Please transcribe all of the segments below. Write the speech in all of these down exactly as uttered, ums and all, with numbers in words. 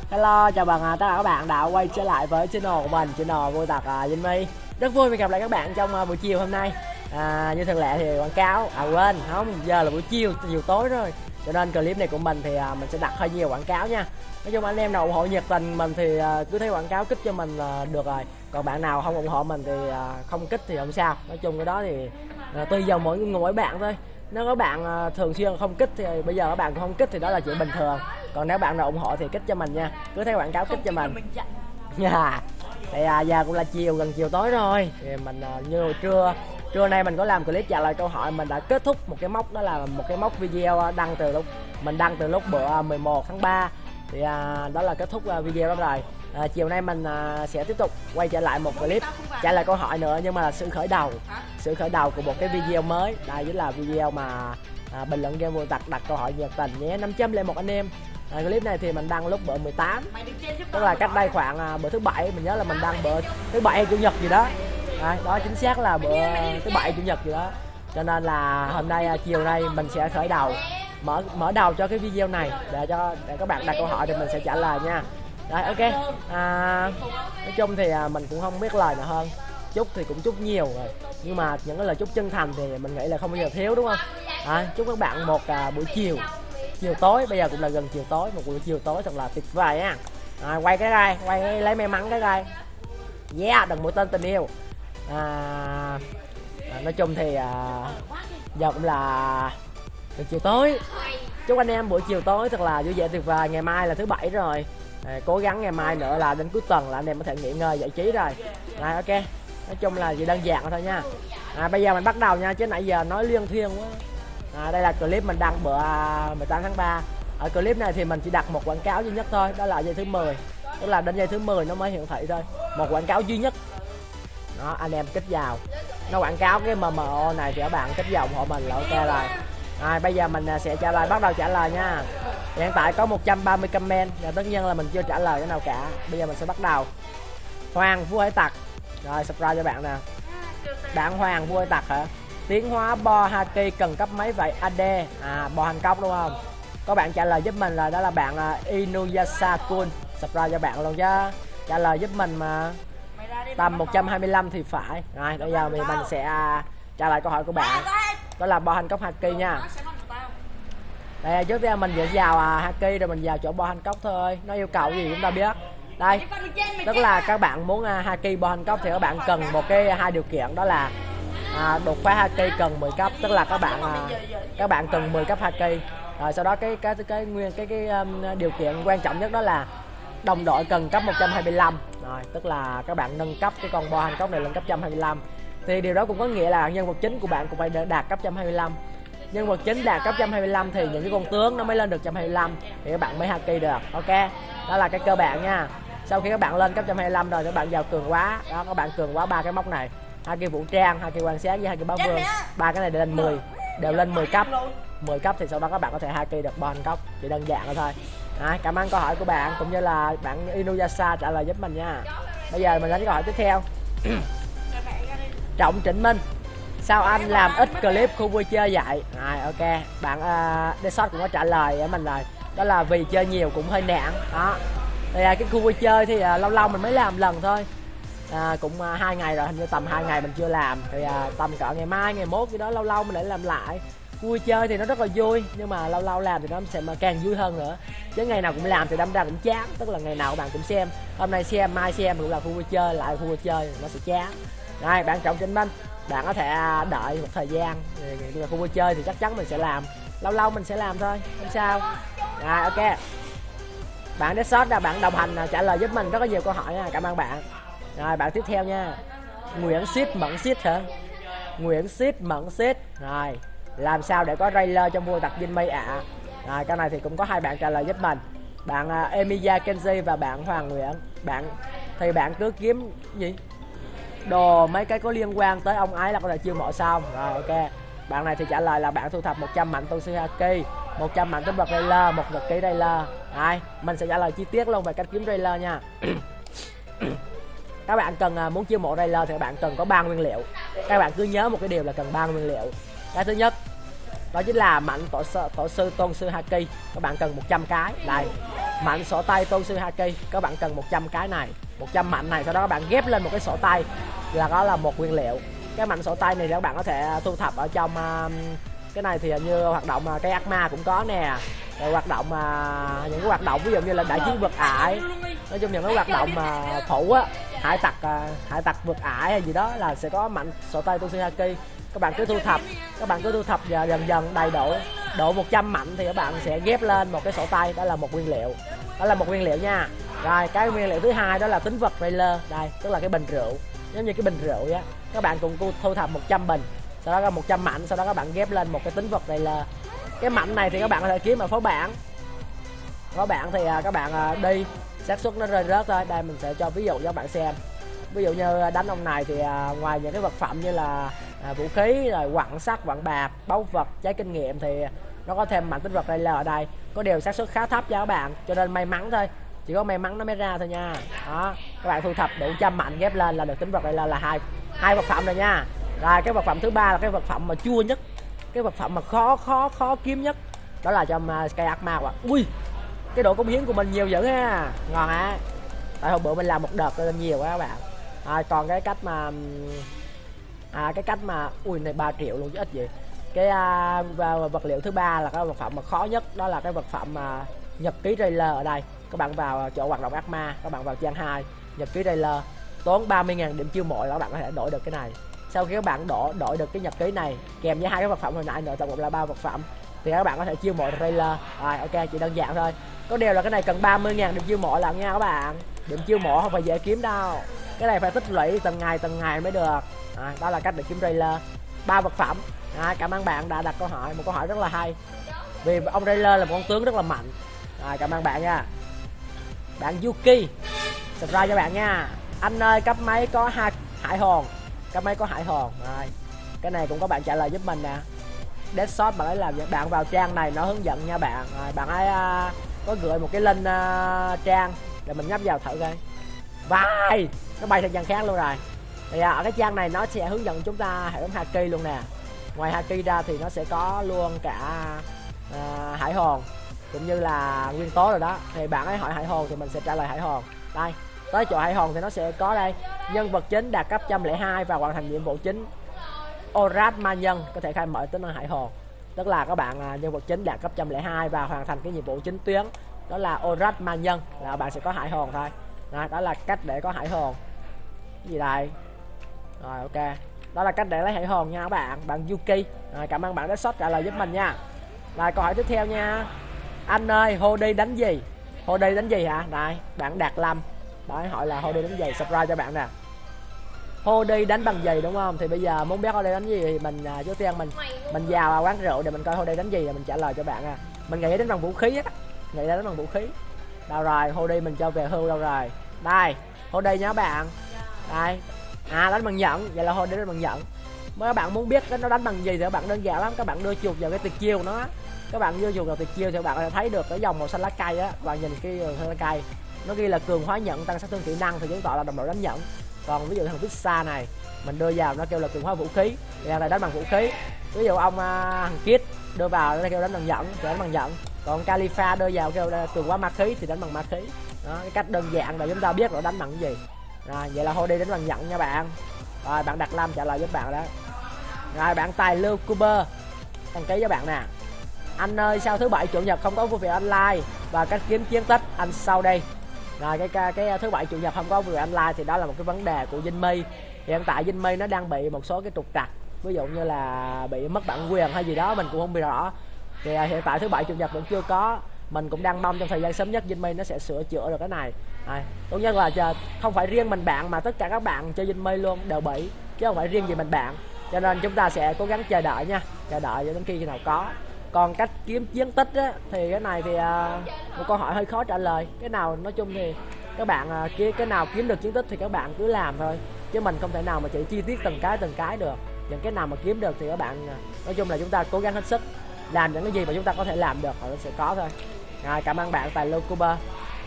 Hello, chào mừng tất cả các bạn đã quay trở lại với channel của mình, channel Vui Tật uh, Vinh My. Rất vui vì gặp lại các bạn trong uh, buổi chiều hôm nay. À, như thường lệ thì quảng cáo, à quên, không, giờ là buổi chiều, chiều tối rồi. Cho nên clip này của mình thì uh, mình sẽ đặt hơi nhiều quảng cáo nha. Nói chung anh em nào ủng hộ nhiệt tình mình thì uh, cứ thấy quảng cáo kích cho mình uh, được rồi. Còn bạn nào không ủng hộ mình thì uh, không kích thì không sao. Nói chung cái đó thì uh, tùy vào mỗi mỗi bạn thôi. Nếu các bạn uh, thường xuyên không kích thì bây giờ các bạn cũng không kích thì đó là chuyện bình thường. Còn nếu bạn nào ủng hộ thì kích cho mình nha, cứ thấy quảng cáo kích cho mình nha. Thì à, giờ cũng là chiều, gần chiều tối rồi thì mình à, như hồi trưa trưa nay mình có làm clip trả lời câu hỏi, mình đã kết thúc một cái mốc, đó là một cái mốc video đăng từ lúc mình đăng từ lúc bữa mười một tháng ba thì à, đó là kết thúc video đó rồi. À, chiều nay mình à, sẽ tiếp tục quay trở lại một clip trả lời câu hỏi nữa, nhưng mà là sự khởi đầu sự khởi đầu của một cái video mới. Đây chính là video mà à, bình luận game Vui Tật đặt câu hỏi nhiệt tình nhé, năm trăm lẻ một anh em. À, clip này thì mình đăng lúc bữa mười tám, tức là cách đây khoảng à, bữa thứ bảy, mình nhớ là mình đăng bữa thứ bảy hay chủ nhật gì đó. À, đó chính xác là bữa thứ bảy chủ nhật gì đó. Cho nên là hôm nay à, chiều nay mình sẽ khởi đầu mở mở đầu cho cái video này để cho để các bạn đặt câu hỏi thì mình sẽ trả lời nha. Rồi, ok. À, nói chung thì à, mình cũng không biết lời nào hơn, chúc thì cũng chúc nhiều rồi, nhưng mà những cái lời chúc chân thành thì mình nghĩ là không bao giờ thiếu, đúng không? À, chúc các bạn một à, buổi chiều chiều tối, bây giờ cũng là gần chiều tối, một buổi chiều tối thật là tuyệt vời nha. À, quay cái gai, quay lấy may mắn cái gai, yeah, đừng mũi tên tình yêu. À, à, nói chung thì à, giờ cũng là gần chiều tối, chúc anh em buổi chiều tối thật là vui vẻ tuyệt vời. Ngày mai là thứ bảy rồi, à, cố gắng ngày mai nữa là đến cuối tuần là anh em có thể nghỉ ngơi giải trí rồi. Rồi, ok, nói chung là chỉ đơn giản thôi nha. À, bây giờ mình bắt đầu nha, chứ nãy giờ nói liên thuyên quá. À, đây là clip mình đăng bữa mười tám tháng ba. Ở clip này thì mình chỉ đặt một quảng cáo duy nhất thôi, đó là giây thứ mười, tức là đến giây thứ mười nó mới hiển thị thôi, một quảng cáo duy nhất. Đó, anh em kích vào, nó quảng cáo cái em em o này thì các bạn kích vào ủng hộ mình là ok rồi. À, bây giờ mình sẽ trả lời, bắt đầu trả lời nha. Hiện tại có một trăm ba mươi comment và tất nhiên là mình chưa trả lời cái nào cả. Bây giờ mình sẽ bắt đầu. Hoàng Vua Hải Tặc, rồi subscribe cho bạn nè. Bạn Hoàng Vua Hải Tặc hả? Tiến hóa Bo Haki cần cấp mấy vậy a đê? À, Bo hành cốc đúng không? Có bạn trả lời giúp mình là đó là bạn uh, Inuyasha Kun. Subscribe cho bạn luôn chứ. Trả lời giúp mình mà. Tầm một trăm hai mươi lăm thì phải. Rồi, bây giờ thì mình sẽ uh, trả lời câu hỏi của bạn. Đó là Bo hành cốc Haki nha. Đây, trước tiên mình sẽ vào uh, Haki rồi mình vào chỗ Bo hành cốc thôi. Nó yêu cầu gì chúng ta biết. Đây, tức là các bạn muốn uh, Haki Bo hành cốc thì các bạn cần một cái hai điều kiện, đó là À, đột phá Haki cần mười cấp, tức là các bạn à, các bạn cần mười cấp Haki. Rồi sau đó cái cái cái nguyên cái cái um, điều kiện quan trọng nhất đó là đồng đội cần cấp một trăm hai mươi lăm. Rồi, tức là các bạn nâng cấp cái con Bo hành cốc này lên cấp một trăm hai mươi lăm. Thì điều đó cũng có nghĩa là nhân vật chính của bạn cũng phải đạt cấp một trăm hai mươi lăm. Nhân vật chính đạt cấp một trăm hai mươi lăm thì những cái con tướng nó mới lên được một trăm hai mươi lăm thì các bạn mới Haki được. Ok. Đó là cái cơ bản nha. Sau khi các bạn lên cấp một trăm hai mươi lăm rồi các bạn vào cường hóa. Đó, các bạn cường hóa ba cái mốc này. Haki vũ trang, Haki quan sát với Haki báo vương. Ba cái này đều lên mười, đều lên mười cấp. mười cấp thì sau đó các bạn có thể Haki được Bo hành cốc, chỉ đơn giản thôi. À, cảm ơn câu hỏi của bạn cũng như là bạn Inuyasha trả lời giúp mình nha. Bây giờ mình đến câu hỏi tiếp theo. Trọng Trịnh Minh, sao anh làm ít clip khu vui chơi vậy? À, ok, bạn uh, Desot cũng có trả lời với mình rồi, đó là vì chơi nhiều cũng hơi nản. Đó, thì uh, cái khu vui chơi thì uh, lâu lâu mình mới làm lần thôi. À, cũng uh, hai ngày rồi, hình như tầm hai ngày mình chưa làm thì uh, tầm cỡ ngày mai ngày mốt gì đó lâu lâu mình lại làm lại. Vui chơi thì nó rất là vui, nhưng mà lâu lâu làm thì nó sẽ mà càng vui hơn nữa, chứ ngày nào cũng làm thì đâm ra cũng chán. Tức là ngày nào bạn cũng xem, hôm nay xem mai xem cũng là khu vui chơi, lại khu vui chơi nó sẽ chán. Rồi, bạn Trọng Trịnh Minh, bạn có thể đợi một thời gian, thì khu vui chơi thì chắc chắn mình sẽ làm, lâu lâu mình sẽ làm thôi, không sao. Rồi, ok, bạn Desot là bạn đồng hành trả lời giúp mình rất là nhiều câu hỏi nha, cảm ơn bạn. Rồi, bạn tiếp theo nha. Nguyễn Xít Mẫn Xít hả? Nguyễn Xít Mẫn Xít. Rồi, làm sao để có trailer trong Vui Tật Vinh My ạ? À? Rồi, cái này thì cũng có hai bạn trả lời giúp mình. Bạn uh, Emilia Kenji và bạn Hoàng Nguyễn. Bạn thì bạn cứ kiếm gì? Đồ mấy cái có liên quan tới ông ấy là có thể chiêu mộ xong. Rồi, ok. Bạn này thì trả lời là bạn thu thập một trăm mạnh tu sư Haki, một trăm mạnh tính vật trailer, một nhật ký trailer. Rồi, mình sẽ trả lời chi tiết luôn về cách kiếm trailer nha. Các bạn cần uh, muốn chiêu mộ trailer thì các bạn cần có ba nguyên liệu. Các bạn cứ nhớ một cái điều là cần ba nguyên liệu. Cái thứ nhất đó chính là mạnh tổ sư, tổ sư tôn sư Haki, các bạn cần một trăm cái. Đây, mạnh sổ tay Tosu Haki, các bạn cần một trăm cái này, một trăm mạnh này, sau đó các bạn ghép lên một cái sổ tay là đó là một nguyên liệu. Cái mạnh sổ tay này thì các bạn có thể thu thập ở trong uh, cái này thì như hoạt động uh, cái ác ma cũng có nè, rồi hoạt động uh, những cái hoạt động ví dụ như là đại chiến vượt ải, nói chung những cái hoạt động mà uh, phụ á, hải tặc uh, hải tặc vượt ải hay gì đó là sẽ có mạnh sổ tay Tosu Haki. Các bạn cứ thu thập, các bạn cứ thu thập và dần dần đầy đủ độ một trăm mạnh thì các bạn sẽ ghép lên một cái sổ tay, đó là một nguyên liệu, đó là một nguyên liệu nha. Rồi cái nguyên liệu thứ hai đó là tính vật trailer, đây tức là cái bình rượu, giống như cái bình rượu á, các bạn cùng thu thập một trăm bình, sau đó có một trăm mạnh, sau đó các bạn ghép lên một cái tính vật trailer. Cái mạnh này thì các bạn có thể kiếm ở phố bảng, phố bảng thì các bạn đi xác suất nó rơi rớt thôi. Đây mình sẽ cho ví dụ cho các bạn xem, ví dụ như đánh ông này thì ngoài những cái vật phẩm như là à, vũ khí rồi quặng sắt, quặng bạc, báu vật, trái kinh nghiệm thì nó có thêm mạnh tính vật trailer ở đây, có điều xác suất khá thấp cho các bạn, cho nên may mắn thôi, chỉ có may mắn nó mới ra thôi nha. Đó, các bạn thu thập đủ trăm mạnh ghép lên là được tính vật trailer là hai hai vật phẩm rồi nha. Rồi cái vật phẩm thứ ba là cái vật phẩm mà chua nhất, cái vật phẩm mà khó khó khó kiếm nhất, đó là trong uh, Sky Arma. Ui, cái độ cống hiến của mình nhiều dữ ha, ngon á, tại hôm bữa mình làm một đợt nên nhiều quá các bạn. À, còn cái cách mà à, cái cách mà ui này ba triệu luôn chứ ít gì. Cái à, vật liệu thứ ba là cái vật phẩm mà khó nhất, đó là cái vật phẩm mà nhật ký trailer. Ở đây các bạn vào chỗ hoạt động ác ma, các bạn vào trang hai nhật ký trailer, tốn ba mươi ngàn điểm chiêu mộ là các bạn có thể đổi được cái này. Sau khi các bạn đổi đổi được cái nhật ký này kèm với hai cái vật phẩm hồi nãy nữa, tổng cộng là ba vật phẩm, thì các bạn có thể chiêu mộ trailer. Rồi ok, chỉ đơn giản thôi, có điều là cái này cần ba mươi ngàn điểm chiêu mộ lần nha các bạn. Điểm chiêu mộ không phải dễ kiếm đâu, cái này phải tích lũy từng ngày từng ngày mới được. À, đó là cách để kiếm trailer, ba vật phẩm. À, cảm ơn bạn đã đặt câu hỏi, một câu hỏi rất là hay, vì ông trailer là một con tướng rất là mạnh. À, cảm ơn bạn nha, bạn Yuki, subscribe cho bạn nha. Anh ơi cấp máy có hai hải hồn, cấp máy có hải hồn. Rồi cái này cũng có bạn trả lời giúp mình nè, Deadshot bạn ấy làm vậy. Bạn vào trang này nó hướng dẫn nha bạn. Rồi, bạn ấy uh, có gửi một cái link uh, trang để mình nhấp vào thử coi. Vai nó bay sang trang khác luôn rồi. Thì uh, ở cái trang này nó sẽ hướng dẫn chúng ta hệ thống Haki luôn nè. Ngoài Haki ra thì nó sẽ có luôn cả uh, hải hồn cũng như là nguyên tố rồi đó. Thì bạn ấy hỏi hải hồn thì mình sẽ trả lời hải hồn. Đây, tới chỗ hải hồn thì nó sẽ có đây, nhân vật chính đạt cấp một trăm lẻ hai và hoàn thành nhiệm vụ chính Orat ma nhân có thể khai mở tính năng hải hồn. Tức là các bạn nhân vật chính đạt cấp một trăm lẻ hai và hoàn thành cái nhiệm vụ chính tuyến, đó là Orat ma nhân, là bạn sẽ có hải hồn thôi. Đó, đó là cách để có hải hồn. Cái gì đây? Rồi ok, đó là cách để lấy hải hồn nha các bạn. Bạn Yuki, rồi, cảm ơn bạn đã shot trả lời giúp mình nha. Rồi câu hỏi tiếp theo nha. Anh ơi Hody đánh gì? Hody đánh gì hả? Đây bạn Đạt Lâm, bạn ấy hỏi là Hody đánh gì, subscribe cho bạn nè. Hody đánh bằng gì đúng không? Thì bây giờ muốn biết Hody đánh gì thì mình uh, trước tiên mình mình vào quán rượu để mình coi Hody đánh gì rồi mình trả lời cho bạn à. Mình nghĩ đánh bằng vũ khí á, nghĩ đánh bằng vũ khí. Đâu rồi Hody mình cho về hưu đâu rồi? Đây Hody nhá bạn. Đây à, đánh bằng nhẫn, vậy là Hody đánh bằng nhẫn. Mấy các bạn muốn biết nó đánh bằng gì thì các bạn đơn giản lắm, các bạn đưa chuột vào cái tuyệt chiêu của nó, các bạn đưa chuột vào tuyệt chiêu thì các bạn có thể thấy được cái dòng màu xanh lá cây á. Bạn nhìn cái màu xanh lá cây nó ghi là cường hóa nhận, tăng sát thương kỹ năng thì chứng tỏ là đồng đội đánh nhận. Còn ví dụ thằng Pizza này mình đưa vào nó kêu là cường hóa vũ khí thì này đánh bằng vũ khí. Ví dụ ông uh, thằng Kid đưa vào nó kêu đánh bằng nhận thì đánh bằng nhận. Còn Khalifa đưa vào kêu là cường hóa ma khí thì đánh bằng ma khí. Đó, cái cách đơn giản là chúng ta biết nó đánh bằng cái gì. Rồi vậy là Hody đánh bằng nhận nha bạn. Rồi bạn Đạt Lâm trả lời giúp bạn đó. Rồi bạn Tài Lưu Cuber đăng ký với bạn nè. Anh ơi sao thứ bảy chủ nhật không có vui vẻ online và cách kiếm chiến tích anh sau đây. Rồi cái, cái cái thứ bảy chủ nhật không có vui vẻ online thì đó là một cái vấn đề của Jinmi. Hiện tại Jinmi nó đang bị một số cái trục trặc, ví dụ như là bị mất bản quyền hay gì đó mình cũng không biết rõ. Thì hiện tại thứ bảy chủ nhật vẫn chưa có. Mình cũng đang mong trong thời gian sớm nhất Jinmi nó sẽ sửa chữa được cái này. À, tốt nhất là chờ, không phải riêng mình bạn mà tất cả các bạn chơi Jinmi luôn đều bị, chứ không phải riêng gì mình bạn. Cho nên chúng ta sẽ cố gắng chờ đợi nha, chờ đợi cho đến khi nào có. Còn cách kiếm chiến tích á, thì cái này thì uh, một câu hỏi hơi khó trả lời. Cái nào nói chung thì các bạn uh, cái, cái nào kiếm được chiến tích thì các bạn cứ làm thôi, chứ mình không thể nào mà chỉ chi tiết từng cái từng cái được. Những cái nào mà kiếm được thì các bạn uh, nói chung là chúng ta cố gắng hết sức làm những cái gì mà chúng ta có thể làm được rồi nó sẽ có thôi. Rồi cảm ơn bạn Tài Lưu Cuba.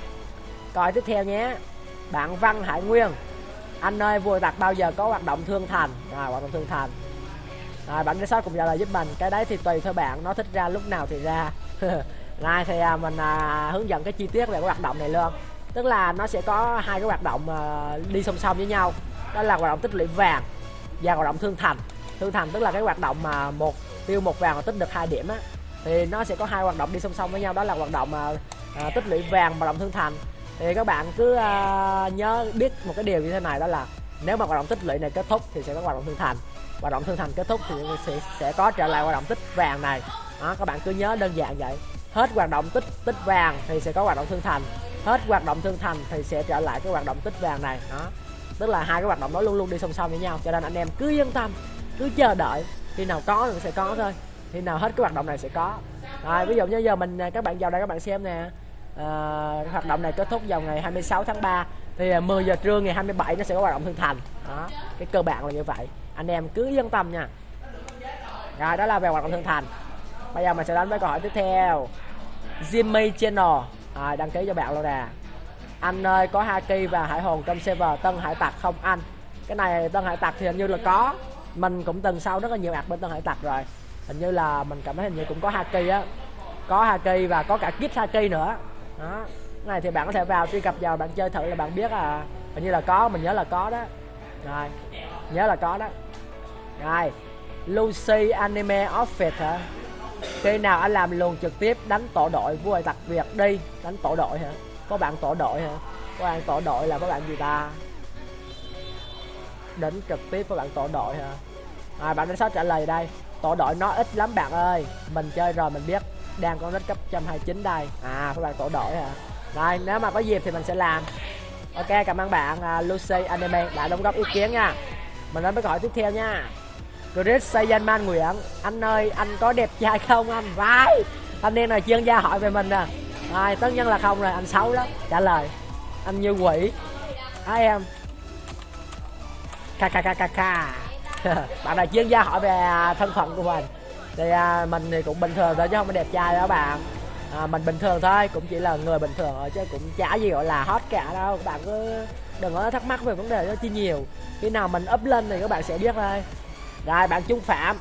Coi tiếp theo nhé, bạn Văn Hải Nguyên. Anh ơi vua tặc bao giờ có hoạt động thương thành? Rồi hoạt động thương thành. Rồi bạn Deadshot cùng trả lời giúp mình. Cái đấy thì tùy thôi bạn, nó thích ra lúc nào thì ra. Này thì à, mình à, hướng dẫn cái chi tiết về cái hoạt động này luôn. Tức là nó sẽ có hai cái hoạt động à, đi song song với nhau. Đó là hoạt động tích lũy vàng và hoạt động thương thành. Thương thành tức là cái hoạt động mà một tiêu một vàng mà tích được hai điểm á, thì nó sẽ có hai hoạt động đi song song với nhau. Đó là hoạt động à, à, tích lũy vàng và hoạt động thương thành. Thì các bạn cứ à, nhớ biết một cái điều như thế này, đó là nếu mà hoạt động tích lũy này kết thúc thì sẽ có hoạt động thương thành. Hoạt động thương thành kết thúc thì sẽ, sẽ có trở lại hoạt động tích vàng này. Đó, các bạn cứ nhớ đơn giản vậy. Hết hoạt động tích tích vàng thì sẽ có hoạt động thương thành. Hết hoạt động thương thành thì sẽ trở lại cái hoạt động tích vàng này. Đó, tức là hai cái hoạt động đó luôn luôn đi song song với nhau. Cho nên anh em cứ yên tâm, cứ chờ đợi, khi nào có thì sẽ có thôi, khi nào hết cái hoạt động này sẽ có. Rồi, ví dụ như giờ mình các bạn vào đây các bạn xem nè, à, hoạt động này kết thúc vào ngày hai mươi sáu tháng ba thì mười giờ trưa ngày hai mươi bảy nó sẽ có hoạt động thương thành. Đó, cái cơ bản là như vậy, anh em cứ yên tâm nha. Rồi, đó là về hoạt động thương thành. Bây giờ mình sẽ đến với câu hỏi tiếp theo. Jimmy Channel à, đăng ký cho bạn luôn nè. Anh ơi, có Haki và Hải Hồn trong server Tân Hải Tặc không anh? Cái này Tân Hải Tặc thì hình như là có. Mình cũng từng sau rất là nhiều ạc bên Tân Hải Tặc rồi. Hình như là mình cảm thấy hình như cũng có Haki á. Có Haki và có cả kit Haki nữa. Đó, cái này thì bạn có thể vào truy cập vào bạn chơi thử là bạn biết à. Hình như là có, mình nhớ là có đó. Rồi, nhớ là có đó. Rồi, Lucy Anime Outfit hả? Khi nào anh làm luồng trực tiếp đánh tổ đội với Hải Tặc Việt đi? Đánh tổ đội hả? Có bạn tổ đội hả? Có bạn tổ đội là có bạn gì ta? Đánh trực tiếp với bạn tổ đội hả? À, bạn đánh sáu trả lời đây. Tổ đội nó ít lắm bạn ơi. Mình chơi rồi mình biết. Đang có nick cấp một trăm hai mươi chín đây. À, các bạn tổ đội hả? Rồi, nếu mà có dịp thì mình sẽ làm. Ok, cảm ơn bạn uh, Lucy Anime đã đóng góp ý kiến nha. Mình đến với câu hỏi tiếp theo nha. Chris Sayanman Nguyễn, anh ơi anh có đẹp trai không anh? Vai, anh em này chuyên gia hỏi về mình nè. Rồi, tất nhiên là không rồi, anh xấu lắm. Trả lời anh như quỷ. Hai em kkkkk. Bạn này chuyên gia hỏi về thân phận của mình. Thì à, mình thì cũng bình thường thôi chứ không có đẹp trai đó bạn. À, mình bình thường thôi, cũng chỉ là người bình thường thôi chứ cũng chả gì gọi là hot cả đâu. Các bạn cứ đừng có thắc mắc về vấn đề đó chi nhiều. Khi nào mình up lên thì các bạn sẽ biết thôi. Rồi, bạn Trung Phạm,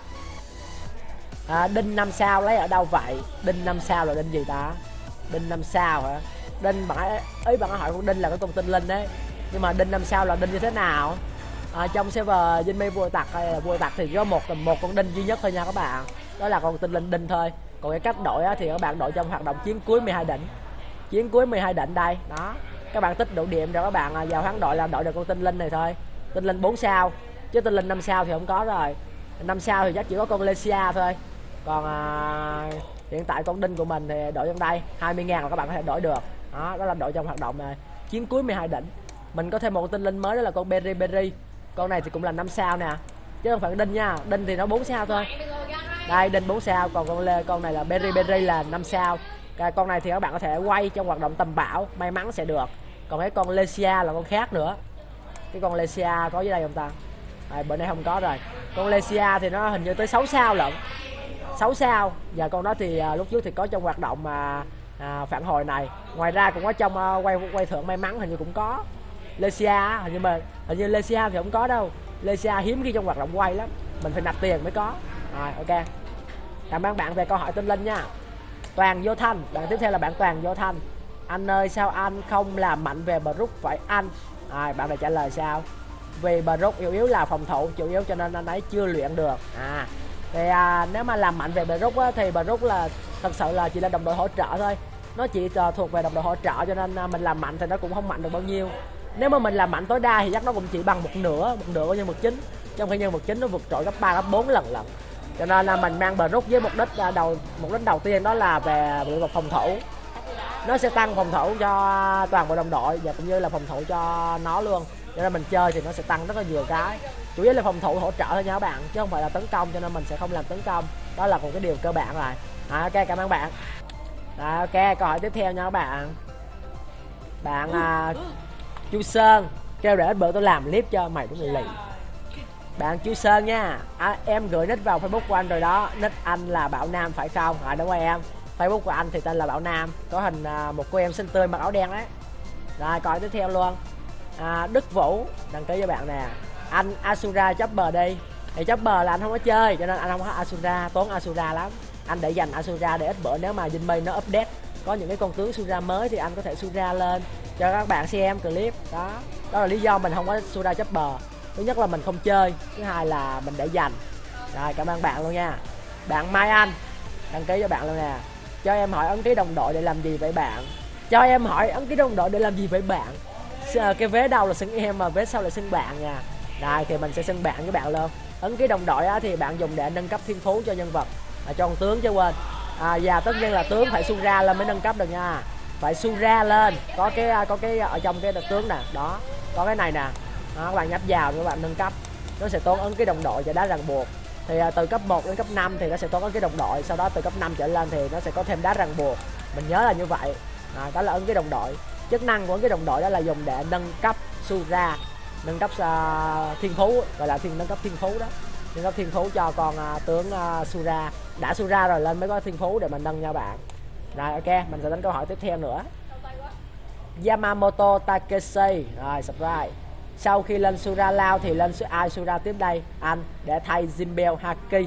à, đinh năm sao lấy ở đâu vậy? Đinh năm sao là đinh gì ta? Đinh năm sao hả? Đinh bạn ấy bạn hỏi con đinh là cái con tinh linh đấy, nhưng mà đinh năm sao là đinh như thế nào? À, trong server Jinmei vua tặc hay là vua tặc thì có một một con đinh duy nhất thôi nha các bạn, đó là con tinh linh đinh thôi. Còn cái cách đội á, thì các bạn đội trong hoạt động chiến cuối mười hai đỉnh. Chiến cuối mười hai đỉnh đây đó, các bạn tích đủ điểm rồi các bạn vào hoán đội là đội được con tinh linh này thôi. Tinh linh bốn sao chứ tinh linh năm sao thì không có rồi. Năm sao thì chắc chỉ có con Lesia thôi. Còn à, hiện tại con đinh của mình thì đội trong đây hai mươi ngàn là các bạn có thể đổi được. Đó, đó là đội trong hoạt động này chiến cuối mười hai đỉnh. Mình có thêm một tinh linh mới, đó là con Berry Berry. Con này thì cũng là năm sao nè, chứ không phải đinh nha. Đinh thì nó bốn sao thôi. Đây, đinh bốn sao, còn con lê con này là Berry Berry là năm sao. Cái con này thì các bạn có thể quay trong hoạt động tầm bão, may mắn sẽ được. Còn cái con Lesia là con khác nữa. Cái con Lesia có dưới đây không ta? À, bữa nay không có rồi. Con Lesia thì nó hình như tới sáu sao lận, sáu sao. Và con đó thì à, lúc trước thì có trong hoạt động mà à, phản hồi này. Ngoài ra cũng có trong à, quay quay thưởng may mắn hình như cũng có. Lesia hình như mà hình như Lesia thì không có đâu. Lesia hiếm khi trong hoạt động quay lắm, mình phải nạp tiền mới có. Rồi, ok. Cảm ơn bạn về câu hỏi tinh linh nha. Toàn Vô Thanh, bạn tiếp theo là bạn Toàn Vô Thanh. Anh ơi sao anh không làm mạnh về Brook vậy anh? À, bạn này trả lời sao? Vì Brook yếu yếu là phòng thủ chủ yếu cho nên anh ấy chưa luyện được. À, thì à, nếu mà làm mạnh về Brook á, thì Brook là thật sự là chỉ là đồng đội hỗ trợ thôi. Nó chỉ uh, thuộc về đồng đội hỗ trợ cho nên uh, mình làm mạnh thì nó cũng không mạnh được bao nhiêu. Nếu mà mình làm mạnh tối đa thì chắc nó cũng chỉ bằng một nửa, một nửa của nhân vật chính. Trong khi nhân vật chính nó vượt trội gấp ba gấp bốn lần lận. Cho nên là mình mang Brook với mục đích uh, đầu mục đích đầu tiên đó là về lĩnh vực phòng thủ. Nó sẽ tăng phòng thủ cho toàn bộ đồng đội và cũng như là phòng thủ cho nó luôn. Cho nên mình chơi thì nó sẽ tăng rất là nhiều cái. Chủ yếu là phòng thủ hỗ trợ thôi nha các bạn, chứ không phải là tấn công, cho nên mình sẽ không làm tấn công. Đó là một cái điều cơ bản rồi. À, ok, cảm ơn bạn. Rồi, ok, câu hỏi tiếp theo nha các bạn. Bạn à, Chu Sơn kêu để bữa tôi làm clip cho mày đúng lì. Bạn Chu Sơn nha. À, em gửi nick vào Facebook của anh rồi đó. Nick anh là Bảo Nam phải không? À, đúng rồi em. Facebook của anh thì tên là Bảo Nam, có hình à, một cô em xinh tươi mặc áo đen đấy. Rồi, coi tiếp theo luôn. À, Đức Vũ đăng ký với bạn nè. Anh Asura Chopper đi. Thì Chopper là anh không có chơi cho nên anh không có Asura, tốn Asura lắm. anh để dành Asura để ít bữa nếu mà Jinmei nó update có những cái con tướng Sura mới thì anh có thể Sura lên cho các bạn xem clip đó. Đó là lý do mình không có Sura Chopper. Thứ nhất là mình không chơi, thứ hai là mình để dành. Rồi cảm ơn bạn luôn nha. Bạn Mai Anh đăng ký cho bạn luôn nè. Cho em hỏi ấn ký đồng đội để làm gì vậy bạn? Cho em hỏi ấn ký đồng đội để làm gì vậy bạn? Cái vế đầu là xưng em mà vế sau là xưng bạn nha. Rồi thì mình sẽ xưng bạn với bạn luôn. Ấn ký đồng đội á, thì bạn dùng để nâng cấp thiên phú cho nhân vật, à, cho con tướng chứ quên. À, và tất nhiên là tướng phải Sura lên mới nâng cấp được nha. Phải Sura lên, có cái có cái ở trong cái tướng nè, đó, có cái này nè. Đó, các bạn nhấp vào các bạn nâng cấp. Nó sẽ tốn ấn ký đồng đội và đá ràng buộc. Thì à, từ cấp một đến cấp năm thì nó sẽ tốn ấn ký đồng đội, sau đó từ cấp năm trở lên thì nó sẽ có thêm đá ràng buộc. Mình nhớ là như vậy. À, đó là ấn ký đồng đội. Chức năng của ấn ký đồng đội đó là dùng để nâng cấp Sura, nâng cấp uh, thiên phú, gọi là thiên nâng cấp thiên phú đó. Nâng cấp thiên phú cho con uh, tướng uh, Sura. Đã Sura rồi lên mới có thiên phú để mình nâng nha bạn. Rồi ok, mình sẽ đến câu hỏi tiếp theo nữa. Yamamoto Takeshi, rồi subscribe. Sau khi lên Sura Lao thì lên ai Sura tiếp đây? Anh để thay Jinbei Haki.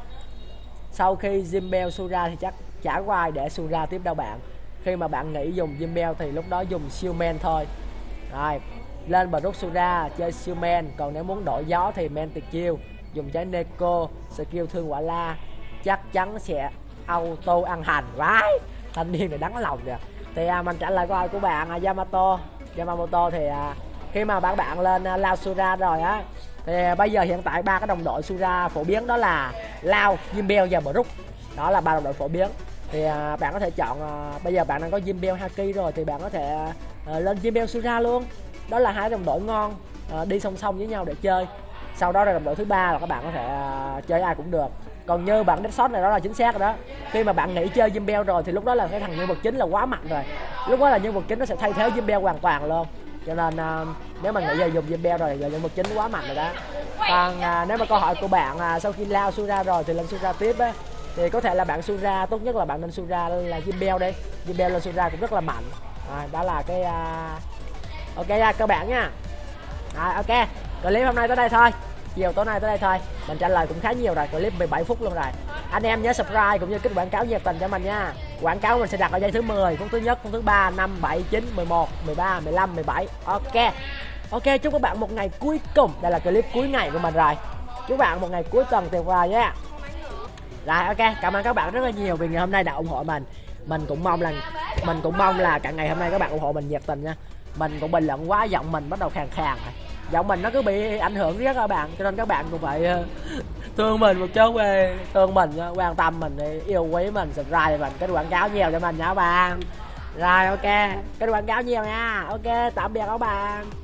Sau khi Jinbei Sura thì chắc chả có ai để Sura tiếp đâu bạn. Khi mà bạn nghĩ dùng Jinbei thì lúc đó dùng siêu men thôi. Rồi lên bờ rút Sura chơi siêu men, còn nếu muốn đổi gió thì men tuyệt chiêu, dùng trái Neko skill thương quả la chắc chắn sẽ auto ăn hành. Vãi, thanh niên này đắng lòng kìa. Thì à, mình trả lời câu hỏi của bạn à, Yamato Yamamoto thì à, khi mà bạn bạn lên à, Lao Sura rồi á thì à, bây giờ hiện tại ba cái đồng đội Sura phổ biến đó là Lao, Jinbei và Brook. Đó là ba đồng đội phổ biến. Thì à, bạn có thể chọn à, bây giờ bạn đang có Jinbei Haki rồi thì bạn có thể à, lên Jinbei Sura luôn. Đó là hai đồng đội ngon, à, đi song song với nhau để chơi. Sau đó là đồng đội thứ ba là các bạn có thể à, chơi ai cũng được. Còn như bạn Deadshot này đó là chính xác rồi đó. Khi mà bạn nghĩ chơi Jinbei rồi thì lúc đó là cái thằng nhân vật chính là quá mạnh rồi. Lúc đó là nhân vật chính nó sẽ thay thế Jinbei hoàn toàn luôn. Cho nên à, nếu mà nghĩ giờ dùng Jinbei rồi thì là nhân vật chính quá mạnh rồi đó. Còn à, nếu mà câu hỏi của bạn à, sau khi lao Sura rồi thì lên Sura tiếp á, thì có thể là bạn Sura, tốt nhất là bạn nên Sura là Jinbei đi. Jinbei lên Sura cũng rất là mạnh. À, đó là cái uh... ok nha các bạn nha. À, ok, clip hôm nay tới đây thôi, chiều tối nay tới đây thôi. Mình trả lời cũng khá nhiều rồi, clip mười bảy phút luôn rồi. Anh em nhớ subscribe cũng như kích quảng cáo nhiệt tình cho mình nha. Quảng cáo mình sẽ đặt ở giây thứ mười, phút thứ nhất, phút thứ ba, năm, bảy, chín, mười một, mười ba, mười lăm, mười bảy. Ok. Ok, chúc các bạn một ngày cuối cùng. Đây là clip cuối ngày của mình rồi. Chúc bạn một ngày cuối tuần tuyệt vời nha. Rồi ok, cảm ơn các bạn rất là nhiều vì ngày hôm nay đã ủng hộ mình. Mình cũng mong là mình cũng mong là cả ngày hôm nay các bạn ủng hộ mình nhiệt tình nha. Mình cũng bình luận quá, giọng mình bắt đầu khàn khàn rồi. Giọng mình nó cứ bị ảnh hưởng riết các bạn, cho nên các bạn cũng phải uh, thương mình một chút về, thương mình, uh, quan tâm mình, yêu quý mình, subscribe mình, cái quảng cáo nhiều cho mình nha các bạn. Rồi ok, cái quảng cáo nhiều nha. Ok, tạm biệt các bạn.